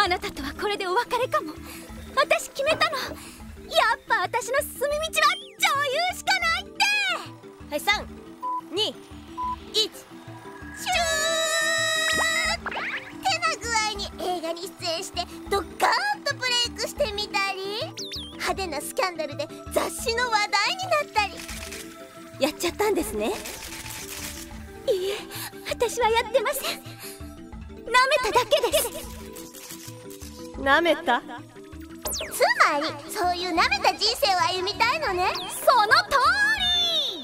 なたとはこれでお別れかも。私決めたの。やっぱ私の進み道は女優しかないって。 はい、3、2、1。 シューってな具合に映画に出演してドカーンとブレイクしてみたり、派手なスキャンダルで雑誌の話題になったり。 やっちゃったんですね。 いいえ、私はやってません。舐めただけです。 なめた？ つまりそういう舐めた人生を歩みたいのね。 その通り。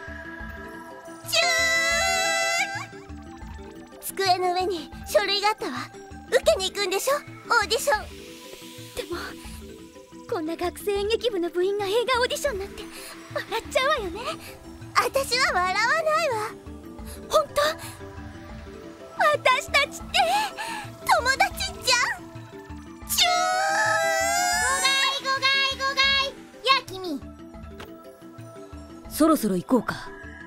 机の上に書類があったわ。受けに行くんでしょ、オーディション。 でもこんな学生演劇部の部員が映画オーディションなんて笑っちゃうわよね。 私は笑わないわ。 本当？私たちって友達じゃん。チュー。ごがいや君、 そろそろ行こうか。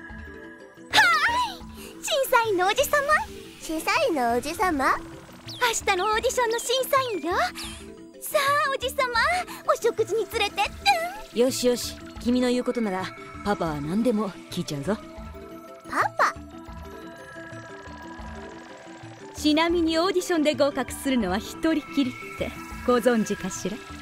審査員のおじさま。 審査員のおじさま。 明日のオーディションの審査員よ。さあおじさま、お食事に連れてって。 よしよし、君の言うことならパパは何でも聞いちゃうぞ。 パパ？ ちなみにオーディションで合格するのは一人きりってご存知かしら。